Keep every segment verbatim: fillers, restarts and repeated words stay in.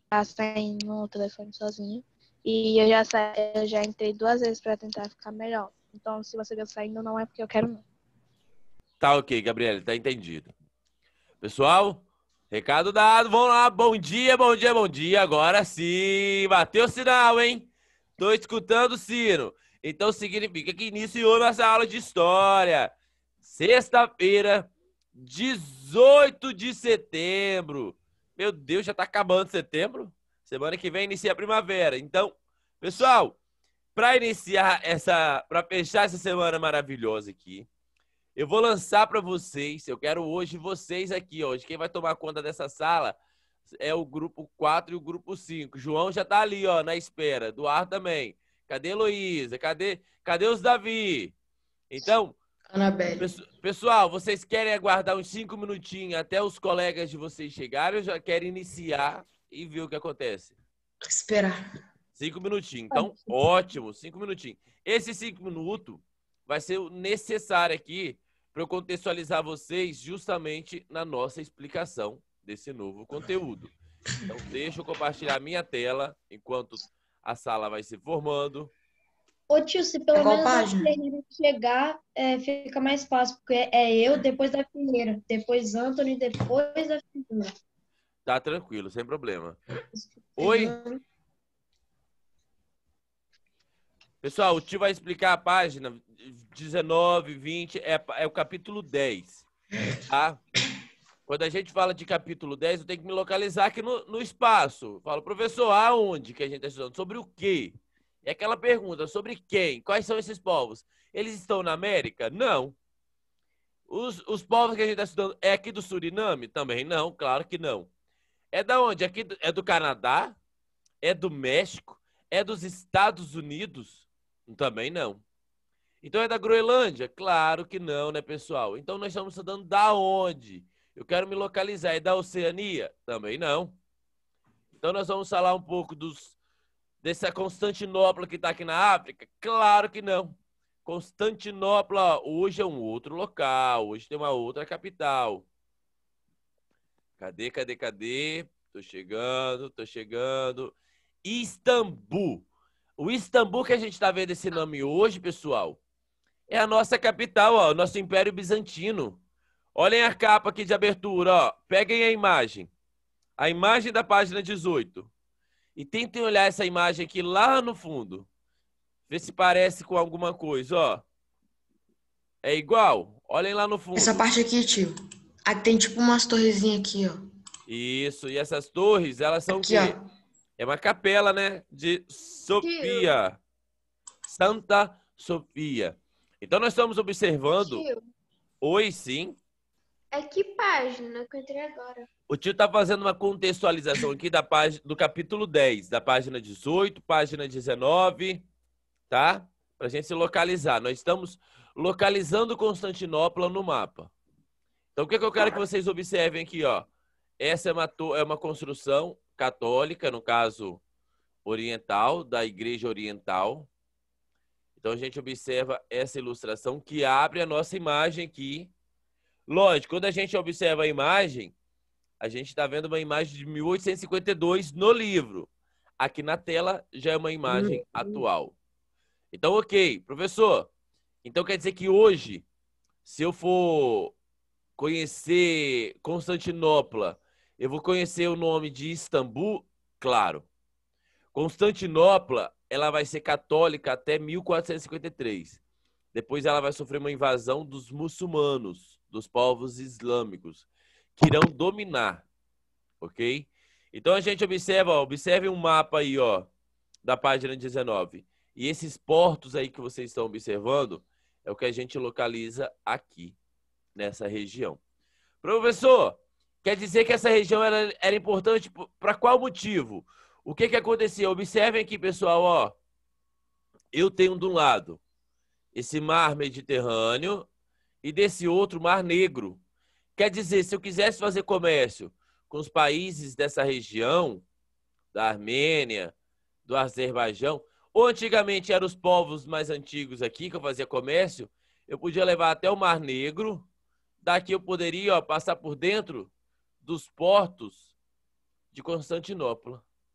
sem no telefone sozinho. E eu já, sa... eu já entrei duas vezes para tentar ficar melhor. Então, se você quer saindo, não é porque eu quero, não. Tá ok, Gabriela, tá entendido. Pessoal, recado dado, vamos lá. Bom dia, bom dia, bom dia. Agora sim, bateu o sinal, hein? Tô escutando o sino. Então significa que iniciou nossa aula de história. Sexta-feira, dezoito de setembro. Meu Deus, já tá acabando setembro? Semana que vem inicia a primavera. Então, pessoal, para iniciar essa, para fechar essa semana maravilhosa aqui, eu vou lançar para vocês, eu quero hoje vocês aqui, hoje. Quem vai tomar conta dessa sala é o grupo quatro e o grupo cinco. João já tá ali, ó, na espera. Eduardo também. Cadê Heloísa? Cadê, cadê os Davi? Então, Anabelle. pessoal, vocês querem aguardar uns cinco minutinhos até os colegas de vocês chegarem ou já querem iniciar e ver o que acontece? Esperar. Cinco minutinhos. Então, ótimo, cinco minutinhos. Esses cinco minutos vai ser o necessário aqui para eu contextualizar vocês justamente na nossa explicação desse novo conteúdo. Então, deixa eu compartilhar a minha tela enquanto a sala vai se formando. Ô tio, se pelo É qual menos a página? Ferreira chegar, é, fica mais fácil, porque é eu, depois da Ferreira, depois Anthony, depois da Ferreira. Tá tranquilo, sem problema. Oi? Pessoal, o tio vai explicar a página dezenove, vinte, é, é o capítulo dez, tá? Quando a gente fala de capítulo dez, eu tenho que me localizar aqui no, no espaço. Eu falo, professor, aonde que a gente está estudando? Sobre o quê? É aquela pergunta, sobre quem? Quais são esses povos? Eles estão na América? Não. Os, os povos que a gente está estudando é aqui do Suriname? Também não, claro que não. É da onde? Aqui do, é do Canadá? É do México? É dos Estados Unidos? Também não. Então é da Groenlândia? Claro que não, né, pessoal? Então nós estamos estudando da onde? Eu quero me localizar. É da Oceania? Também não. Então nós vamos falar um pouco dos, dessa Constantinopla que está aqui na África? Claro que não. Constantinopla hoje é um outro local. Hoje tem uma outra capital. Cadê, cadê, cadê? Tô chegando, tô chegando. Istambul. O Istambul que a gente está vendo esse nome hoje, pessoal, é a nossa capital, ó, nosso Império Bizantino. Olhem a capa aqui de abertura, ó. Peguem a imagem. A imagem da página dezoito. E tentem olhar essa imagem aqui lá no fundo. Vê se parece com alguma coisa, ó. É igual? Olhem lá no fundo. Essa parte aqui, tio. Aqui tem tipo umas torrezinhas aqui, ó. Isso, e essas torres, elas são Aqui, o quê? ó. É uma capela, né? De Sofia. Santa Sofia. Então, nós estamos observando... Tio, Oi, sim. é que página que eu entrei agora? O tio está fazendo uma contextualização aqui da página, do capítulo dez, da página dezoito, página dezenove, tá? Para a gente se localizar. Nós estamos localizando Constantinopla no mapa. Então, o que, que eu quero que vocês observem aqui, ó? Essa é uma, é uma construção católica, no caso oriental, da Igreja Oriental. Então, a gente observa essa ilustração que abre a nossa imagem aqui. Lógico, quando a gente observa a imagem, a gente está vendo uma imagem de mil oitocentos e cinquenta e dois no livro. Aqui na tela já é uma imagem atual. Então, ok, professor. Então, quer dizer que hoje, se eu for conhecer Constantinopla, eu vou conhecer o nome de Istambul? Claro. Constantinopla, ela vai ser católica até mil quatrocentos e cinquenta e três. Depois ela vai sofrer uma invasão dos muçulmanos, dos povos islâmicos, que irão dominar, ok? Então a gente observa, ó, observe um mapa aí, ó, da página dezenove. E esses portos aí que vocês estão observando é o que a gente localiza aqui, nessa região. Professor, quer dizer que essa região era, era importante para qual motivo? O que que acontecia? Observem aqui, pessoal, ó. Eu tenho de um lado esse mar Mediterrâneo e desse outro Mar Negro. Quer dizer, se eu quisesse fazer comércio com os países dessa região, da Armênia, do Azerbaijão, ou antigamente eram os povos mais antigos aqui que eu fazia comércio, eu podia levar até o Mar Negro. Daqui eu poderia, ó, passar por dentro dos portos de Constantinopla.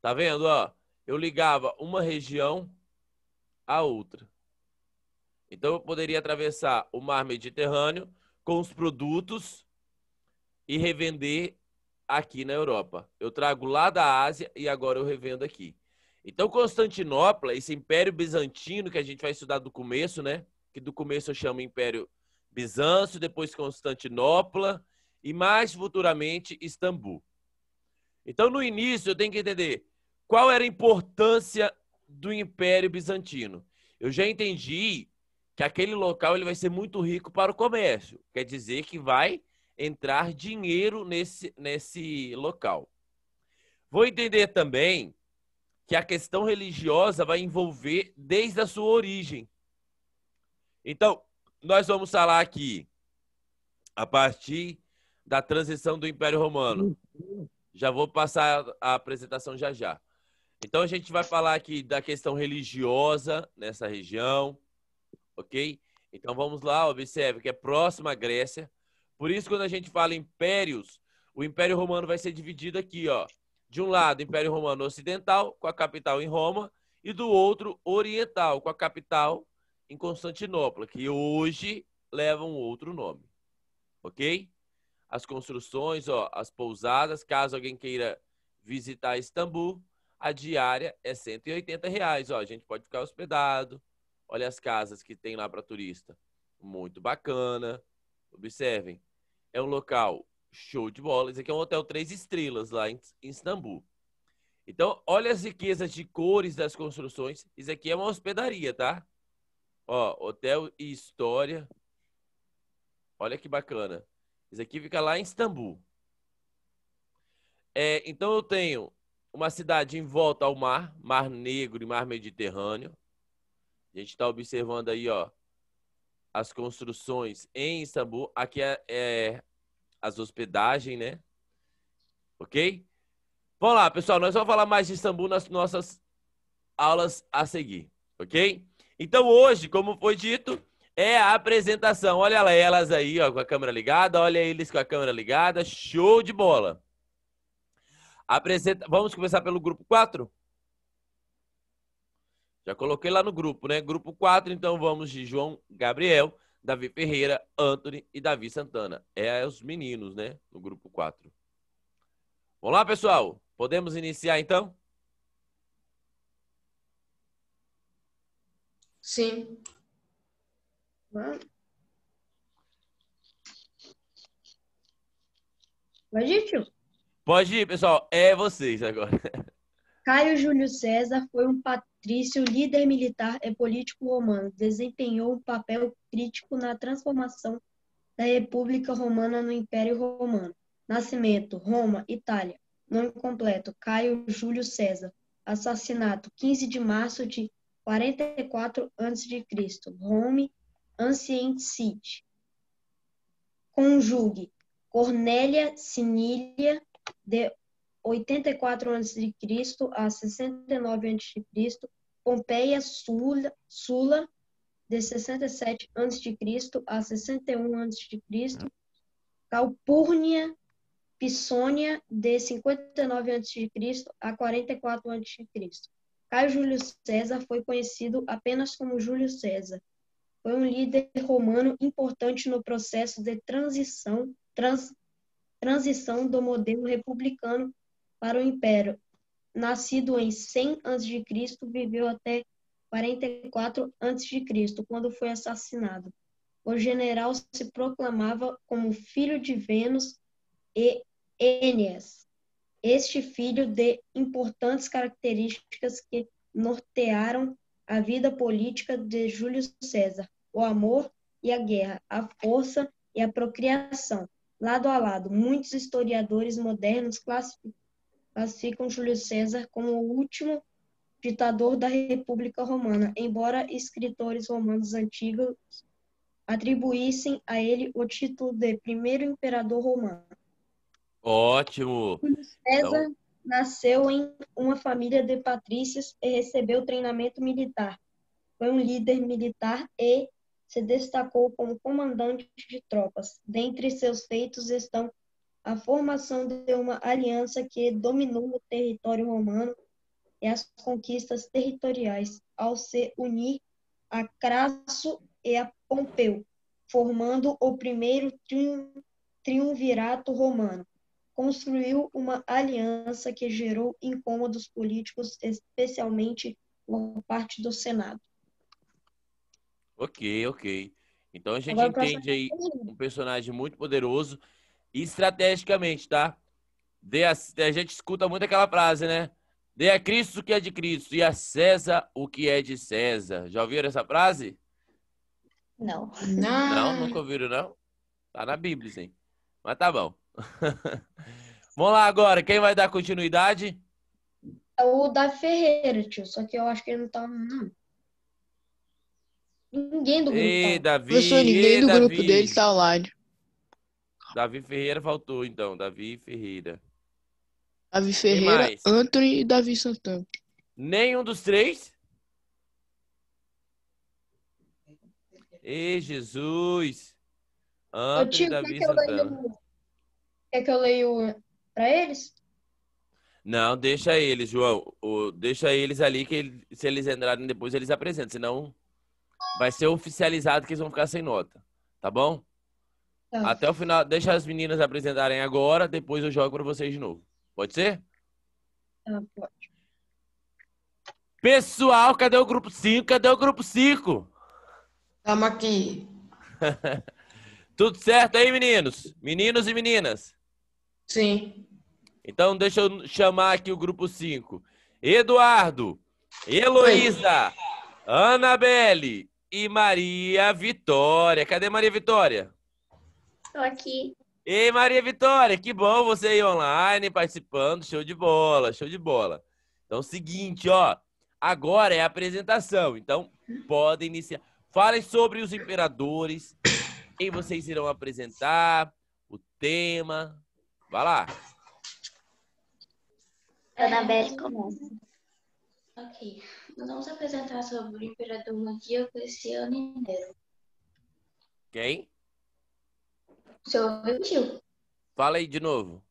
Tá vendo, ó? Eu ligava uma região à outra. Então, eu poderia atravessar o mar Mediterrâneo com os produtos e revender aqui na Europa. Eu trago lá da Ásia e agora eu revendo aqui. Então, Constantinopla, esse Império Bizantino que a gente vai estudar do começo, né? Que do começo eu chamo Império Bizâncio, depois Constantinopla e mais futuramente Istambul. Então, no início, eu tenho que entender qual era a importância do Império Bizantino. Eu já entendi que aquele local ele vai ser muito rico para o comércio. Quer dizer que vai entrar dinheiro nesse, nesse local. Vou entender também que a questão religiosa vai envolver desde a sua origem. Então, nós vamos falar aqui a partir da transição do Império Romano. Já vou passar a apresentação já já. Então, a gente vai falar aqui da questão religiosa nessa região, ok? Então, vamos lá, observe que é próximo à Grécia. Por isso, quando a gente fala impérios, o Império Romano vai ser dividido aqui, ó. De um lado, Império Romano Ocidental, com a capital em Roma, e do outro, Oriental, com a capital em Constantinopla, que hoje leva um outro nome, ok? As construções, ó, as pousadas, caso alguém queira visitar Istambul, a diária é cento e oitenta reais, ó, a gente pode ficar hospedado. Olha as casas que tem lá para turista, muito bacana. Observem, é um local show de bola. Esse aqui é um hotel três estrelas lá em Istambul. Então, olha as riquezas de cores das construções. Isso aqui é uma hospedaria, tá? Ó, hotel e história. Olha que bacana. Isso aqui fica lá em Istambul. É, então, eu tenho uma cidade em volta ao mar, Mar Negro e Mar Mediterrâneo. A gente está observando aí, ó, as construções em Istambul. Aqui é, é as hospedagens, né? Ok? Vamos lá, pessoal. Nós vamos falar mais de Istambul nas nossas aulas a seguir, ok? Então, hoje, como foi dito, é a apresentação. Olha elas aí, ó, com a câmera ligada. Olha eles com a câmera ligada. Show de bola. Apresenta... Vamos começar pelo grupo quatro? Já coloquei lá no grupo, né? Grupo quatro, então vamos de João Gabriel, Davi Ferreira, Anthony e Davi Santana. É os meninos, né? No grupo quatro. Vamos lá, pessoal? Podemos iniciar, então? Sim. Vai, gente. Pode ir, pessoal. É vocês agora. Caio Júlio César foi um patrício, líder militar e político romano. Desempenhou um papel crítico na transformação da República Romana no Império Romano. Nascimento: Roma, Itália. Nome completo: Caio Júlio César. Assassinato: quinze de março de quarenta e quatro antes de Cristo. Rome, Ancient City. Conjugue: Cornélia Cinília, de oitenta e quatro antes de Cristo a sessenta e nove antes de Cristo. Pompeia Sula, Sula, de sessenta e sete antes de Cristo a sessenta e um antes de Cristo. Calpurnia Pisônia, de cinquenta e nove antes de Cristo a quarenta e quatro antes de Cristo. Caio Júlio César foi conhecido apenas como Júlio César. Foi um líder romano importante no processo de transição, trans, transição do modelo republicano para o Império. Nascido em cem antes de Cristo, viveu até quarenta e quatro antes de Cristo, quando foi assassinado. O general se proclamava como filho de Vênus e Enéas. Este filho de importantes características que nortearam a vida política de Júlio César: o amor e a guerra, a força e a procriação. Lado a lado, muitos historiadores modernos classificam Júlio César como o último ditador da República Romana, embora escritores romanos antigos atribuíssem a ele o título de primeiro imperador romano. Ótimo. Júlio César Então, nasceu em uma família de patrícios e recebeu treinamento militar. Foi um líder militar e se destacou como comandante de tropas. Dentre seus feitos estão a formação de uma aliança que dominou o território romano e as conquistas territoriais, ao se unir a Crasso e a Pompeu, formando o primeiro triun- triunvirato romano. Construiu uma aliança que gerou incômodos políticos, especialmente por parte do Senado. Ok, ok. Então a gente Agora o próximo entende aí um personagem muito poderoso e estrategicamente, tá? Dê a, a gente escuta muito aquela frase, né? Dê a Cristo o que é de Cristo e a César o que é de César. Já ouviram essa frase? Não. Não, Não. nunca ouviram, não? Tá na Bíblia, sim. Mas tá bom. Vamos lá agora. Quem vai dar continuidade? é o Davi Ferreira, tio, só que eu acho que ele não tá, não. Ninguém do grupo Ei, tá. Davi. Professor, ninguém Ei, do grupo Davi. dele tá online. Davi Ferreira faltou, então. Davi Ferreira. Davi Ferreira, mais? Anthony e Davi Santana. Nenhum dos três? Ei, Jesus. Ô, Anthony tio, e quer Davi que eu Santana. leio, quer que eu leio pra eles? Não, deixa eles, João. O, deixa eles ali que ele- se eles entrarem depois, eles apresentam. Senão vai ser oficializado que eles vão ficar sem nota. Tá bom? Tá. Até o final, deixa as meninas apresentarem agora, depois eu jogo pra vocês de novo. Pode ser? Tá, pode. Pessoal, cadê o grupo cinco? Cadê o grupo cinco? Tamo aqui. Tudo certo aí, meninos? Meninos e meninas? Sim. Então, deixa eu chamar aqui o grupo cinco. Eduardo, Heloísa, Anabelle e Maria Vitória. Cadê Maria Vitória? Tô aqui. Ei, Maria Vitória, que bom você aí online, participando. Show de bola, show de bola. Então, seguinte, ó. Agora é a apresentação. Então, podem iniciar. Falem sobre os imperadores, quem vocês irão apresentar, o tema. Vai lá. Anabelle começa. Ok. Nós vamos apresentar sobre o imperador Diocleciano e Nero. Quem? O senhor ouviu, tio? Fala aí de novo.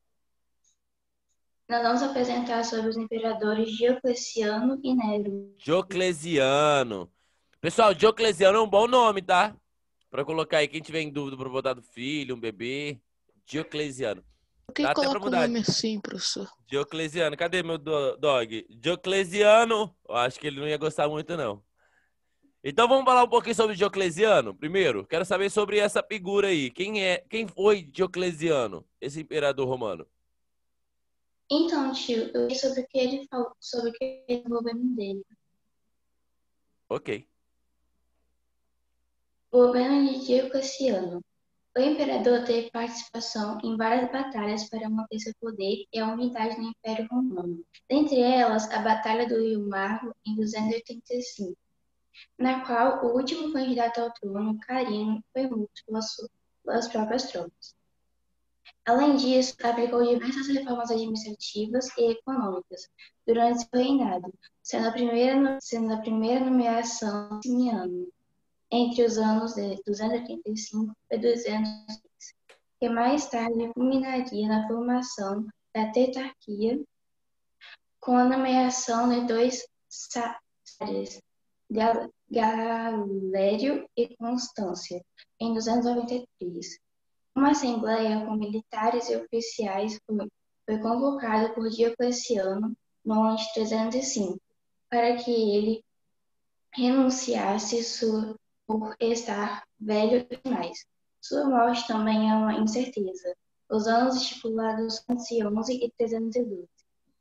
Nós vamos apresentar sobre os imperadores Diocleciano e Nero. Diocleciano. Pessoal, Diocleciano é um bom nome, tá? Pra colocar aí, quem tiver em dúvida pra botar do filho, um bebê. Diocleciano. Por que Dá até pra coloca o mudar. nome assim, professor? Diocleciano. Cadê meu do- dog? Diocleciano. Eu acho que ele não ia gostar muito, não. Então vamos falar um pouquinho sobre Diocleciano. Primeiro, quero saber sobre essa figura aí. Quem é, quem foi Diocleciano, esse imperador romano? Então, tio, eu li sobre o que ele falou, sobre o que ele o governo dele. Ok. O governo de Diocleciano. O imperador teve participação em várias batalhas para manter seu poder e a unidade no Império Romano. Dentre elas, a Batalha do Rio Margo, em duzentos e oitenta e cinco, na qual o último candidato ao trono, Carino, foi morto pelas, pelas próprias tropas. Além disso, aplicou diversas reformas administrativas e econômicas durante seu reinado, sendo a primeira, sendo a primeira nomeação simiana entre os anos de duzentos e oitenta e cinco e duzentos e seis, que mais tarde culminaria na formação da tetrarquia com a nomeação de dois sátrapas, Galério e Constância, em duzentos e noventa e três. Uma assembleia com militares e oficiais foi, foi convocada por Diocleciano no ano de trezentos e cinco, para que ele renunciasse sua, por estar velho demais. Sua morte também é uma incerteza. Os anos estipulados são trezentos e onze e trezentos e doze.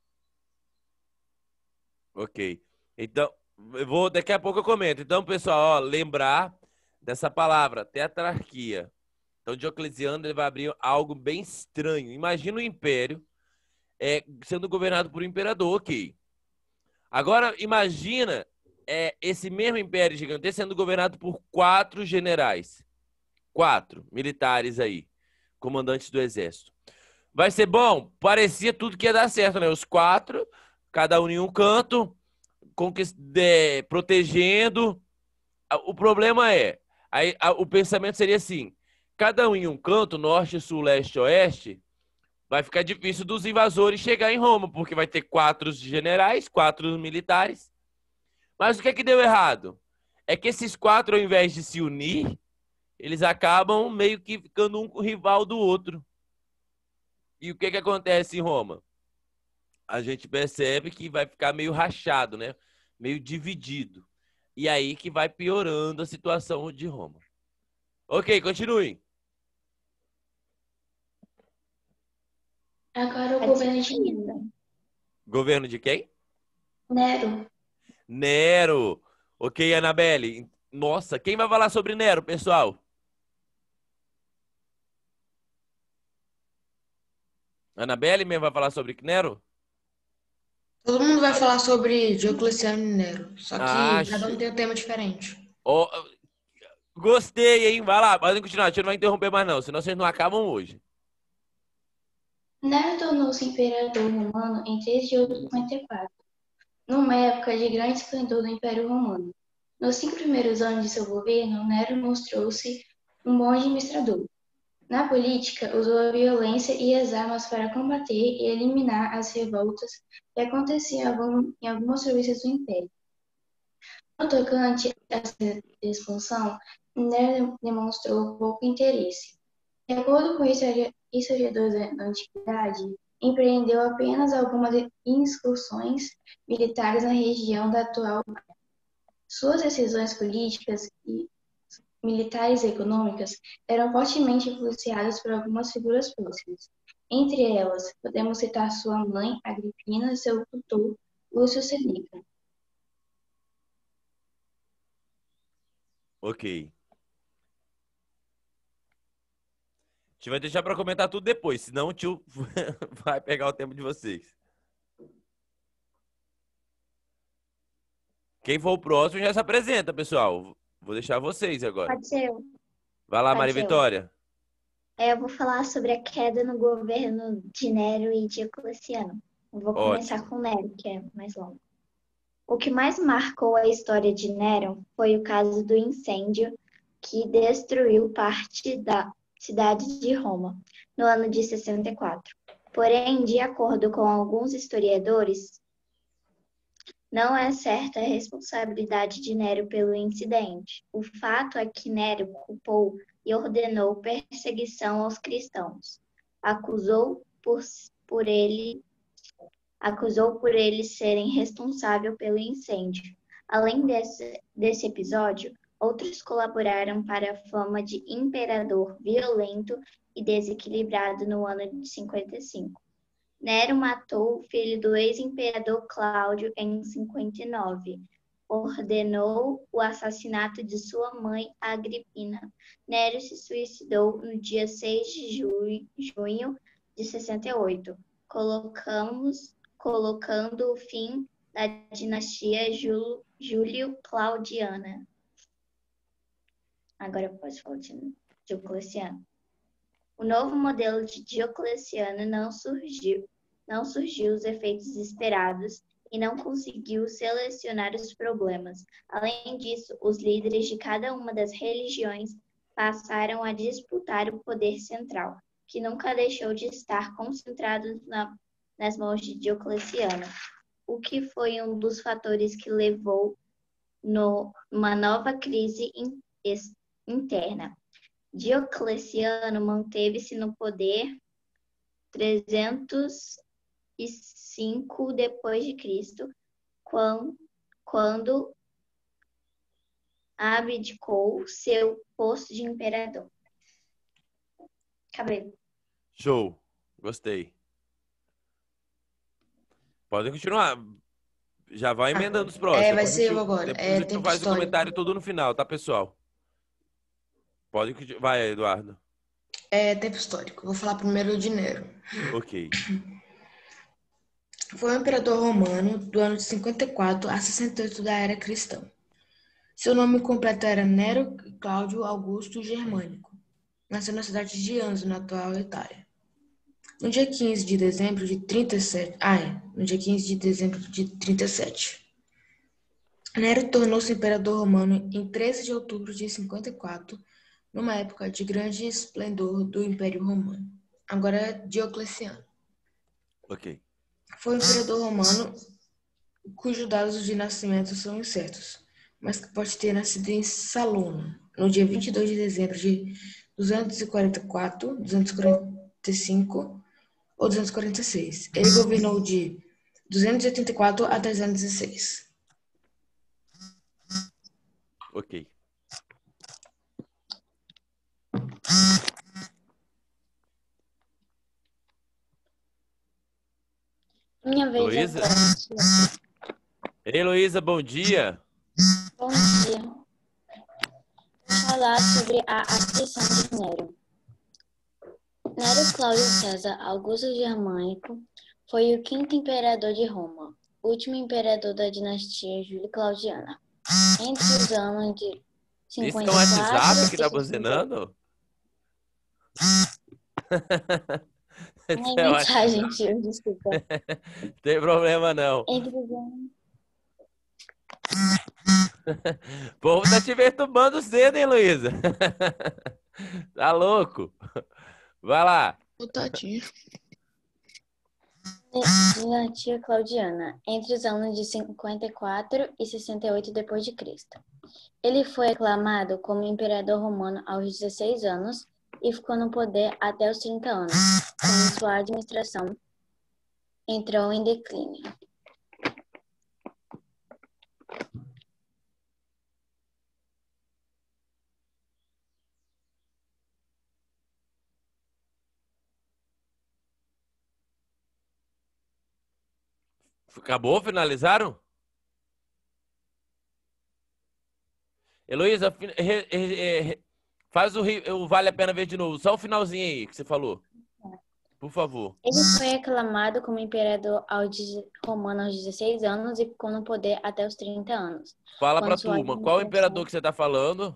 Ok. Então, eu vou, daqui a pouco eu comento. Então, pessoal, ó, lembrar dessa palavra, tetrarquia. Então, Diocleciano ele vai abrir algo bem estranho. Imagina o império é, sendo governado por um imperador, ok. Agora, imagina é, esse mesmo império gigantesco sendo governado por quatro generais. Quatro militares aí, comandantes do exército. Vai ser bom? Parecia tudo que ia dar certo, né? Os quatro, cada um em um canto, conquist... é, protegendo. O problema é, aí, a, o pensamento seria assim, cada um em um canto, norte, sul, leste, oeste, vai ficar difícil dos invasores chegar em Roma, porque vai ter quatro generais, quatro militares. Mas o que é que deu errado? É que esses quatro, ao invés de se unir, eles acabam meio que ficando um rival do outro. E o que que acontece em Roma? A gente percebe que vai ficar meio rachado, né? Meio dividido. E aí que vai piorando a situação de Roma. Ok, continue. Agora o Pode governo ser de Nero. Governo de quem? Nero. Nero. Ok, Anabelle. Nossa, quem vai falar sobre Nero, pessoal? Anabelle mesmo vai falar sobre Nero? Todo mundo vai falar sobre Diocleciano e Nero, só Ah, que cada um tem um tema diferente. oh, gostei, hein? Vai lá, podem continuar. A gente não vai interromper mais não, senão vocês não acabam hoje. Nero tornou-se imperador romano em três de outubro de cinquenta e quatro, numa época de grande esplendor do Império Romano. Nos cinco primeiros anos de seu governo, Nero mostrou-se um bom administrador. Na política, usou a violência e as armas para combater e eliminar as revoltas que aconteciam em, algum, em algumas províncias do Império. No tocante a essa expansão, Nero demonstrou pouco interesse. De acordo com historiadores da antiguidade, empreendeu apenas algumas incursões militares na região da atual. Suas decisões políticas e militares e econômicas eram fortemente influenciadas por algumas figuras próximas. Entre elas, podemos citar sua mãe, Agripina, e seu tutor, Lúcio Seneca. Ok. A gente vai deixar para comentar tudo depois, senão o tio vai pegar o tempo de vocês. Quem for o próximo já se apresenta, pessoal. Vou deixar vocês agora. Pode ser eu. Vai lá, Pode Maria ser eu. Vitória. É, eu vou falar sobre a queda no governo de Nero e Diocleciano. Eu vou começar Ótimo. com Nero, que é mais longo. O que mais marcou a história de Nero foi o caso do incêndio que destruiu parte da cidade de Roma, no ano de sessenta e quatro. Porém, de acordo com alguns historiadores, não é certa a responsabilidade de Nero pelo incidente. O fato é que Nero culpou e ordenou perseguição aos cristãos. Acusou por, por ele acusou por eles serem responsáveis pelo incêndio. Além desse, desse episódio, outros colaboraram para a fama de imperador violento e desequilibrado no ano de cinquenta e cinco. Nero matou o filho do ex-imperador Cláudio em cinquenta e nove. Ordenou o assassinato de sua mãe, Agripina. Nero se suicidou no dia seis de junho de sessenta e oito. Colocamos, colocando o fim da dinastia Júlio-Claudiana. Agora eu posso falar de Diocleciano. O novo modelo de Diocleciano não surgiu, não surgiu os efeitos esperados e não conseguiu selecionar os problemas. Além disso, os líderes de cada uma das religiões passaram a disputar o poder central, que nunca deixou de estar concentrado na, nas mãos de Diocleciano, o que foi um dos fatores que levou no, uma nova crise in, es, interna. Diocleciano manteve-se no poder trezentos e cinco depois de Cristo, quando, quando abdicou seu posto de imperador. Acabei. Show. Gostei. Podem continuar. Já vai emendando os próximos. É, vai Depois ser o tio- eu agora. Depois É, o tio tempo faz o histórico. comentário todo no final, tá, pessoal? Pode continuar. Vai, Eduardo. É tempo histórico. Vou falar primeiro de Nero. Ok. Foi um imperador romano do ano de cinquenta e quatro a sessenta e oito da era cristã. Seu nome completo era Nero Cláudio Augusto Germânico. Nasceu na cidade de Anzo, na atual Itália. No dia quinze de dezembro de trinta e sete, ah, é, no dia quinze de dezembro de trinta e sete, Nero tornou-se imperador romano em treze de outubro de cinquenta e quatro, numa época de grande esplendor do Império Romano. Agora é Diocleciano. Ok. Foi um imperador romano cujos dados de nascimento são incertos, mas que pode ter nascido em Salona, no dia vinte e dois de dezembro de duzentos e quarenta e quatro, duzentos e quarenta e cinco ou duzentos e quarenta e seis. Ele governou de duzentos e oitenta e quatro a trezentos e seis. Ok. Minha vez Luísa? agora. Ei, Luísa, bom dia. Bom dia. Vou falar sobre a ascensão de Nero. Nero Cláudio César Augusto Germânico foi o quinto imperador de Roma, último imperador da dinastia Júlio-Claudiana. Entre os anos de Isso é cinquenta um e WhatsApp quatro que e tá sessenta. buzinando? Isso Nem é mensagem, WhatsApp. tio, desculpa. Tem problema não. Entre os anos... O povo tá te perturbando cedo, hein, Luísa? Tá louco? Vai lá. Ô, tadinho. Dinastia Claudiana, entre os anos de cinquenta e quatro e sessenta e oito depois de Cristo. Ele foi aclamado como imperador romano aos dezesseis anos e ficou no poder até os trinta anos, quando sua administração entrou em declínio. Acabou? Finalizaram? Heloísa, fi- re- re- re- faz o, ri- o Vale a Pena Ver de novo. Só o finalzinho aí que você falou. Por favor. Ele foi aclamado como imperador ao deze- romano aos dezesseis anos e ficou no poder até os trinta anos, Fala quando pra sua turma. Qual administração imperador que você tá falando?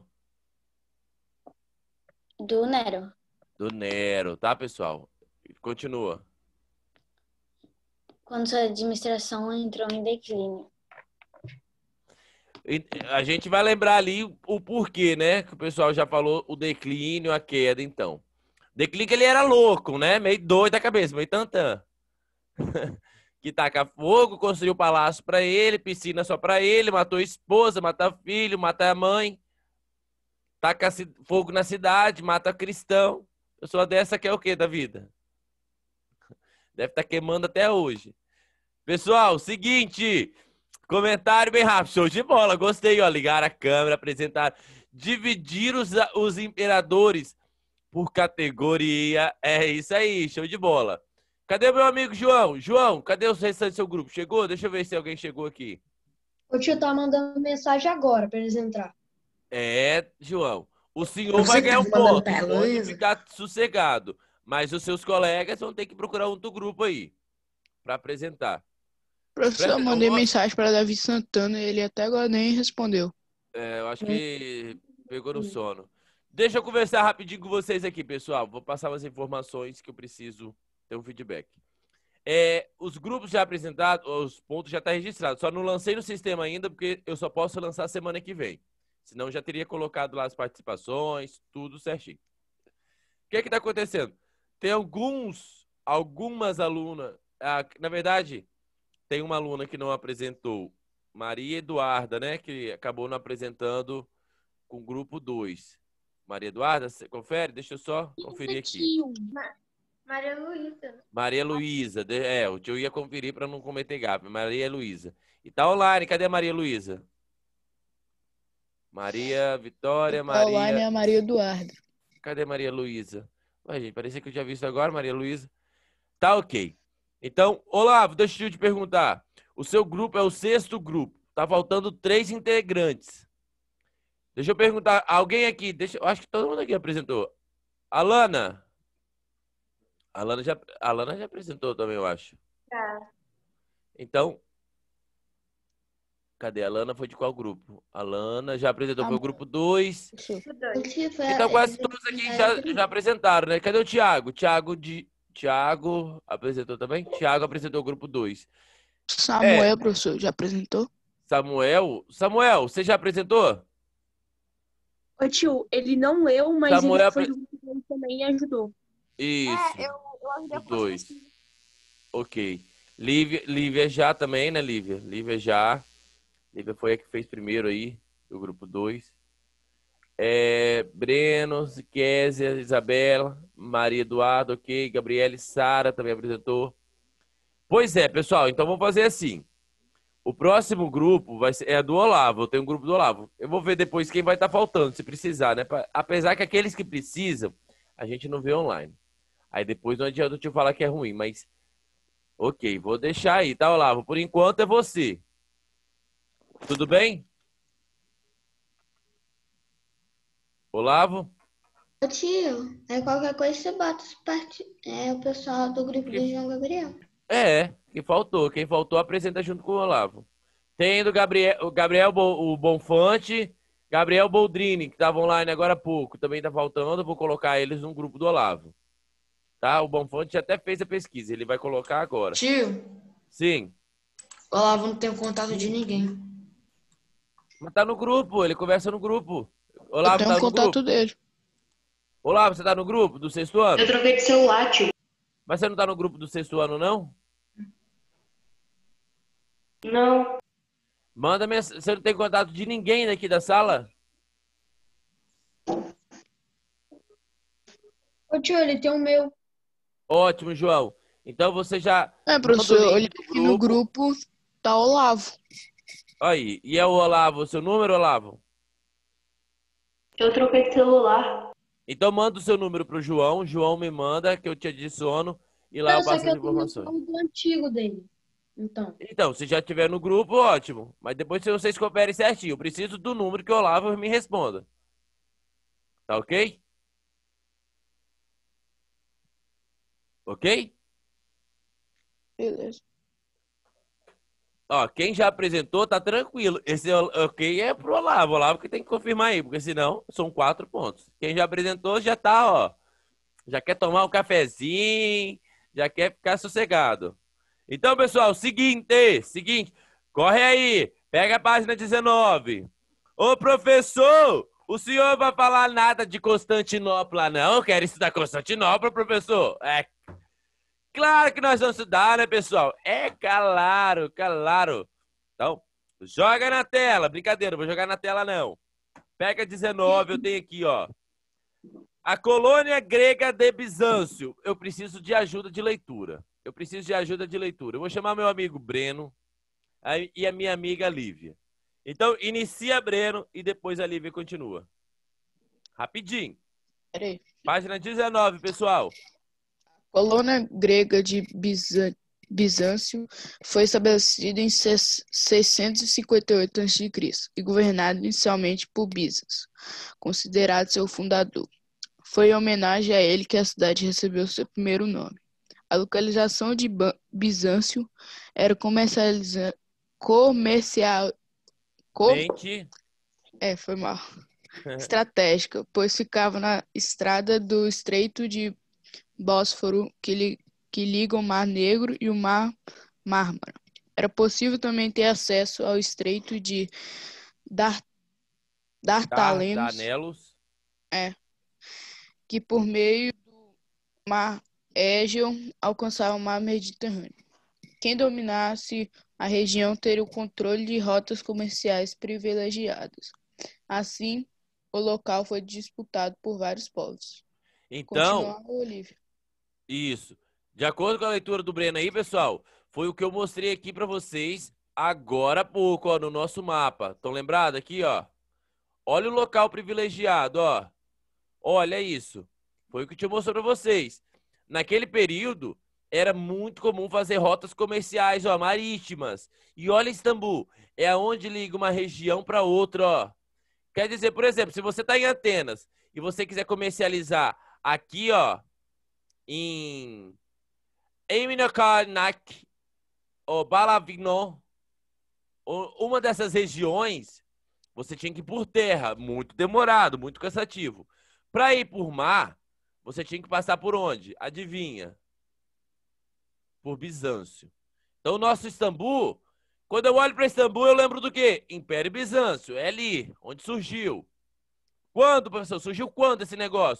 do Nero, Do Nero, tá, pessoal? Continua. quando sua administração entrou em declínio. E a gente vai lembrar ali o, o porquê, né? Que o pessoal já falou o declínio, a queda, então. Declínio que ele era louco, né? Meio doido da cabeça, meio tantã. Que taca fogo, construiu palácio pra ele, piscina só pra ele, matou a esposa, mata filho, mata a mãe. Taca ci- fogo na cidade, mata cristão. Pessoa dessa que é o quê da vida? Deve estar queimando até hoje. Pessoal, seguinte... Comentário bem rápido, show de bola, gostei, ó, ligar a câmera, apresentar, dividir os, os imperadores por categoria, é isso aí, show de bola. Cadê meu amigo João? João, cadê o restante do seu grupo? Chegou? Deixa eu ver se alguém chegou aqui. O tio tá mandando mensagem agora pra eles entrar. É, João, o senhor Você vai que ganhar um tava mandando ponto, pra pode Heloísa? ficar sossegado, mas os seus colegas vão ter que procurar outro grupo aí, para apresentar. Professor, eu Presta- mandei ó, mensagem para Davi Santana e ele até agora nem respondeu. É, eu acho que pegou no sono. Deixa eu conversar rapidinho com vocês aqui, pessoal. Vou passar umas informações que eu preciso ter um feedback. É, os grupos já apresentados, os pontos já estão registrados. Só não lancei no sistema ainda, porque eu só posso lançar semana que vem. Senão já teria colocado lá as participações, tudo certinho. O que é que está acontecendo? Tem alguns, algumas alunas... Ah, na verdade, tem uma aluna que não apresentou. Maria Eduarda, né? Que acabou não apresentando com o grupo dois. Maria Eduarda, você confere? Deixa eu só conferir aqui. Maria Luísa. Maria Luísa. de- É, o tio ia conferir para não cometer gafe. Maria Luísa. E tá online. Cadê a Maria Luísa? Maria Vitória, Tá online é Maria... a Maria Eduarda. Cadê Maria Luísa? Ué, gente, parecia que eu tinha visto agora, Maria Luísa. Tá ok. Então, Olavo, deixa eu te perguntar. O seu grupo é o sexto grupo. Tá faltando três integrantes. Deixa eu perguntar. Alguém aqui... Deixa, eu acho que todo mundo aqui apresentou. Alana. Alana já, Alana já apresentou também, eu acho. Tá. Então... Cadê? A Alana foi de qual grupo? A Alana já apresentou. Foi o grupo dois. Então quase todos aqui já, já apresentaram, né? Cadê o Thiago? Thiago de... Thiago apresentou também? Thiago apresentou o grupo dois. Samuel, professor, já apresentou? Samuel? Samuel, você já apresentou? Ô tio, ele não leu, mas Samuel ele apre- foi junto com ele também e ajudou. Isso. É, eu, eu ajudei a Os fazer dois. pesquisa. Ok. Lívia, Lívia já também, né, Lívia? Lívia já. Lívia foi a que fez primeiro aí, do grupo dois. É, Breno, Késia, Isabela, Maria Eduardo, ok. Gabriele, Sara também apresentou. Pois é, pessoal, então vamos fazer assim. O próximo grupo vai ser, é do Olavo, eu tenho um grupo do Olavo. Eu vou ver depois quem vai estar faltando, se precisar, né? Pra- apesar que aqueles que precisam, a gente não vê online. Aí depois não adianta eu te falar que é ruim, mas ok, vou deixar aí, tá, Olavo? Por enquanto é você. Tudo bem? Olavo? Ô tio, aí qualquer coisa você bota os part... é, o pessoal do grupo do João Gabriel. É, quem faltou. Quem faltou apresenta junto com o Olavo. Tem do Gabriel, o Gabriel Bo- o Bonfante, Gabriel Boldrini, que estavam online agora há pouco. Também tá faltando, eu vou colocar eles no grupo do Olavo. Tá? O Bonfante até fez a pesquisa, ele vai colocar agora. Tio, Sim. o Olavo não tem contato de ninguém. Mas tá no grupo, ele conversa no grupo. Eu Olavo, tenho tá o no contato grupo? dele. Olavo, você tá no grupo do sexto ano? Eu troquei de celular, tio. Mas você não tá no grupo do sexto ano, não? Não. Manda mensagem. Você não tem contato de ninguém daqui da sala? Ô tio, ele tem o meu. Ótimo, João. Então você já É, manda o professor, eu link olhei do aqui no grupo, tá Olavo. Aí. E é o Olavo, o seu número, Olavo? Eu troquei de celular. Então manda o seu número pro João. João me manda que eu te adiciono e lá Não, eu só passo que as eu tenho o informações. nome do antigo dele. Então. Então, se já tiver no grupo, ótimo. Mas depois se vocês cooperem certinho, eu preciso do número que o Olavo me responda. Tá ok? Ok? Beleza. Ó, quem já apresentou tá tranquilo. Esse ok é pro Olavo. Olavo que tem que confirmar aí, porque senão são quatro pontos. Quem já apresentou já tá, ó. Já quer tomar um cafezinho, já quer ficar sossegado. Então, pessoal, seguinte, seguinte, corre aí, pega a página dezenove. Ô, professor, o senhor vai falar nada de Constantinopla, não? Quero estudar Constantinopla, professor? É claro que nós vamos estudar, né, pessoal? É claro, claro. Então, joga na tela. Brincadeira, não vou jogar na tela, não. Pega dezenove, eu tenho aqui, ó. A colônia grega de Bizâncio. Eu preciso de ajuda de leitura. Eu preciso de ajuda de leitura. Eu vou chamar meu amigo Breno aí- e a minha amiga Lívia. Então, inicia Breno e depois a Lívia continua. Rapidinho. Peraí. Página dezenove, pessoal. Colônia grega de Bizan- Bizâncio foi estabelecida em ses- seiscentos e cinquenta e oito antes de Cristo e governada inicialmente por Bizas, considerado seu fundador. Foi em homenagem a ele que a cidade recebeu seu primeiro nome. A localização de Ba- Bizâncio era comercializa- comercial, co- Mente. é, foi mal. estratégica, pois ficava na estrada do Estreito de Bósforo, que, li, que liga o Mar Negro e o Mar Mármara. Era possível também ter acesso ao Estreito de Dar, Dardanelos, Dardanelos. que por meio do Mar Égeo alcançava o Mar Mediterrâneo. Quem dominasse a região teria o controle de rotas comerciais privilegiadas. Assim, o local foi disputado por vários povos. Então, Continua, Olívia. isso. De acordo com a leitura do Breno aí, pessoal, foi o que eu mostrei aqui para vocês agora há pouco, ó, no nosso mapa. Estão lembrados aqui, ó? Olha o local privilegiado, ó. Olha isso. Foi o que eu mostrei para vocês. Naquele período, era muito comum fazer rotas comerciais, ó, marítimas. E olha Istambul, é aonde liga uma região para outra, ó. Quer dizer, por exemplo, se você está em Atenas e você quiser comercializar aqui, ó, em Eminokarnak ou Balavino, ou uma dessas regiões, você tinha que ir por terra, muito demorado, muito cansativo. Para ir por mar, você tinha que passar por onde? Adivinha? Por Bizâncio. Então, o nosso Istambul, quando eu olho para Istambul, eu lembro do quê? Império Bizâncio, é ali, onde surgiu. Quando, professor? Surgiu quando esse negócio?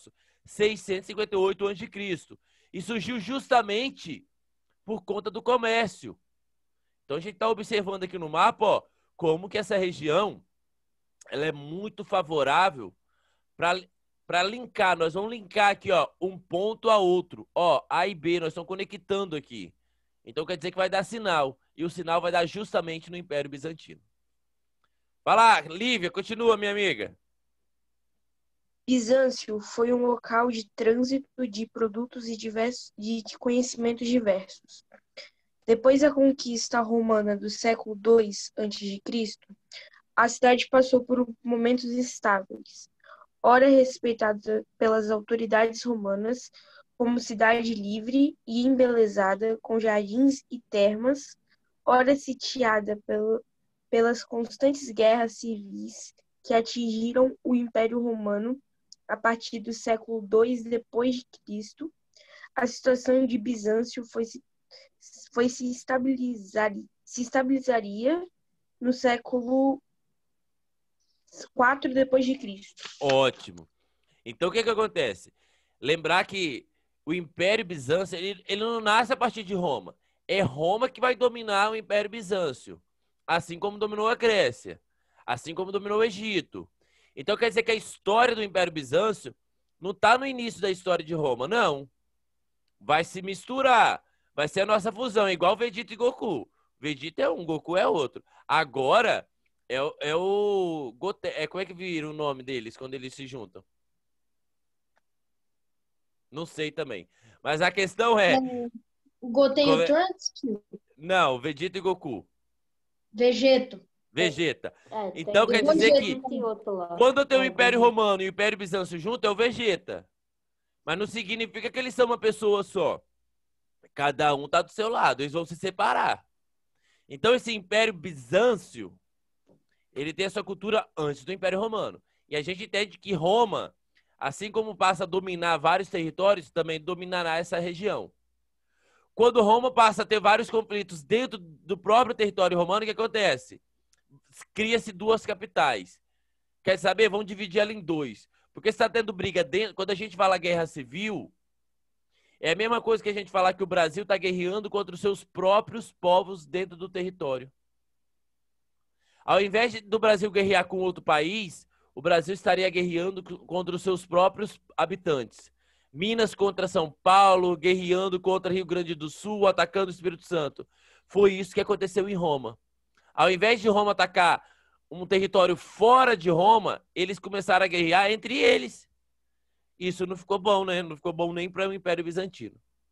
seiscentos e cinquenta e oito antes de Cristo. E surgiu justamente por conta do comércio. Então a gente está observando aqui no mapa, ó, como que essa região ela é muito favorável para para linkar. Nós vamos linkar aqui, ó, um ponto a outro. Ó, A e B, nós estamos conectando aqui. Então quer dizer que vai dar sinal. E o sinal vai dar justamente no Império Bizantino. Vai lá, Lívia, continua, minha amiga. Bizâncio foi um local de trânsito de produtos e diversos, de conhecimentos diversos. Depois da conquista romana do século dois antes de Cristo, a cidade passou por momentos instáveis. Ora respeitada pelas autoridades romanas como cidade livre e embelezada com jardins e termas, ora sitiada pelo, pelas constantes guerras civis que atingiram o Império Romano a partir do século dois depois de Cristo. A situação de Bizâncio foi se, foi se, estabilizar, se estabilizaria no século quatro depois de Cristo. Ótimo. Então o que que acontece? Lembrar que o Império Bizâncio ele, ele não nasce a partir de Roma. É Roma que vai dominar o Império Bizâncio, assim como dominou a Grécia, assim como dominou o Egito. Então quer dizer que a história do Império Bizâncio não está no início da história de Roma, não. Vai se misturar, vai ser a nossa fusão, igual Vegeta e Goku. Vegeta é um, Goku é outro. Agora é, o- é o Goten, é como é que vira o nome deles quando eles se juntam? Não sei também. Mas a questão é, O Goten e Como o é- Trunks? não, Vegeta e Goku. Vegeto. Vegeta. É, tem Então quer Depois dizer de- que tem outro lá. quando eu tenho o É, Império Vegeta. Romano e o Império Bizâncio junto, é o Vegeta. Mas não significa que eles são uma pessoa só. Cada um tá do seu lado, eles vão se separar. Então esse Império Bizâncio, ele tem a sua cultura antes do Império Romano. E a gente entende que Roma, assim como passa a dominar vários territórios, também dominará essa região. Quando Roma passa a ter vários conflitos dentro do próprio território romano, o que acontece? Cria-se duas capitais. Quer saber? Vamos dividir ela em dois. Porque se está tendo briga dentro. Quando a gente fala guerra civil, é a mesma coisa que a gente falar que o Brasil está guerreando contra os seus próprios povos dentro do território. Ao invés de- do Brasil guerrear com outro país, o Brasil estaria guerreando co- contra os seus próprios habitantes. Minas contra São Paulo, guerreando contra Rio Grande do Sul, atacando o Espírito Santo. Foi isso que aconteceu em Roma. Ao invés de Roma atacar um território fora de Roma, eles começaram a guerrear entre eles. Isso não ficou bom, né? Não ficou bom nem para o Império Bizantino.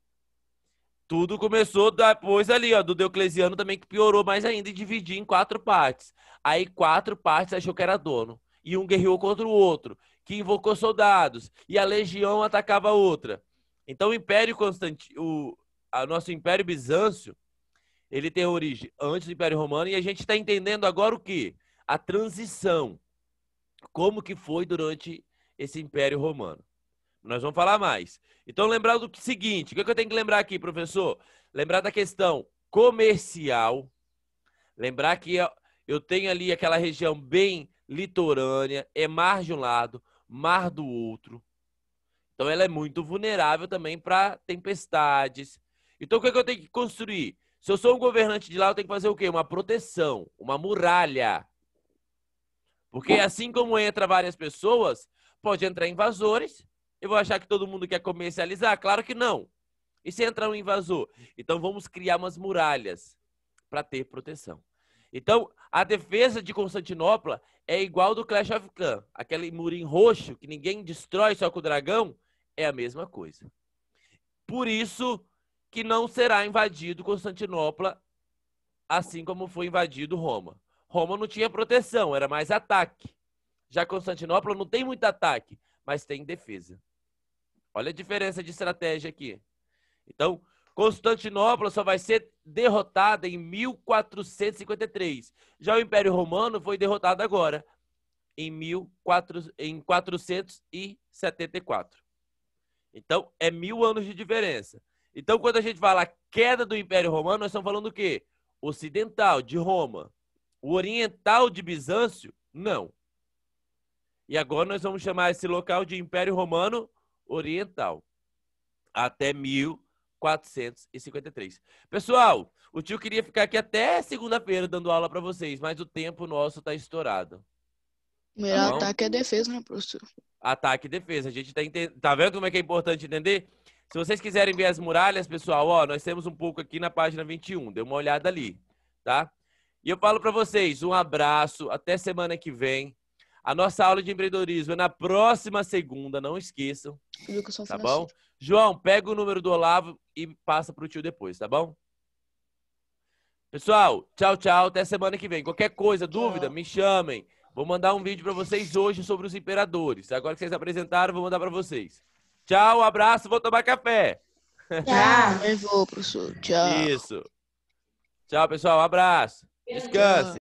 Tudo começou depois ali, ó, do Diocleciano também, que piorou mais ainda e dividiu em quatro partes. Aí quatro partes achou que era dono. E um guerreou contra o outro, que invocou soldados. E a legião atacava a outra. Então o Império Constantino, o a nosso Império Bizâncio, ele tem origem antes do Império Romano. E a gente está entendendo agora o quê? A transição. Como que foi durante esse Império Romano. Nós vamos falar mais. Então, lembrar do seguinte, o que eu tenho que lembrar aqui, professor? Lembrar da questão comercial. Lembrar que eu tenho ali aquela região bem litorânea, é mar de um lado, mar do outro. Então, ela é muito vulnerável também para tempestades. Então, o que eu tenho que construir? Se eu sou um governante de lá, eu tenho que fazer o quê? Uma proteção, uma muralha. Porque assim como entra várias pessoas, pode entrar invasores. Eu vou achar que todo mundo quer comercializar? Claro que não. E se entrar um invasor? Então vamos criar umas muralhas para ter proteção. Então a defesa de Constantinopla é igual do Clash of Clans. Aquele murinho roxo que ninguém destrói só com o dragão é a mesma coisa. Por isso que não será invadido Constantinopla assim como foi invadido Roma. Roma não tinha proteção, era mais ataque. Já Constantinopla não tem muito ataque, mas tem defesa. Olha a diferença de estratégia aqui. Então, Constantinopla só vai ser derrotada em mil quatrocentos e cinquenta e três. Já o Império Romano foi derrotado agora, em, mil e quatrocentos, em quatrocentos e setenta e quatro. Então, é mil anos de diferença. Então, quando a gente fala queda do Império Romano, nós estamos falando o quê? Ocidental, de Roma. O oriental de Bizâncio, não. E agora nós vamos chamar esse local de Império Romano Oriental, até mil quatrocentos e cinquenta e três. Pessoal, o tio queria ficar aqui até segunda-feira dando aula para vocês, mas o tempo nosso tá estourado. O melhor Tá bom? ataque é a defesa, né, professor? Ataque e defesa. A gente tá, ente... tá vendo como é que é importante entender? Se vocês quiserem ver as muralhas, pessoal, ó, nós temos um pouco aqui na página vinte e um. Dê uma olhada ali, tá? E eu falo para vocês, um abraço, até semana que vem. A nossa aula de empreendedorismo é na próxima segunda, não esqueçam. Educação Tá financeira. bom? João, pega o número do Olavo e passa pro tio depois, tá bom? Pessoal, tchau, tchau. Até semana que vem. Qualquer coisa, dúvida, me chamem. Vou mandar um vídeo para vocês hoje sobre os imperadores. Agora que vocês apresentaram, vou mandar para vocês. Tchau, um abraço, vou tomar café. Tchau. Eu vou, professor. Tchau. Isso. Tchau, pessoal. Um abraço. Descanse.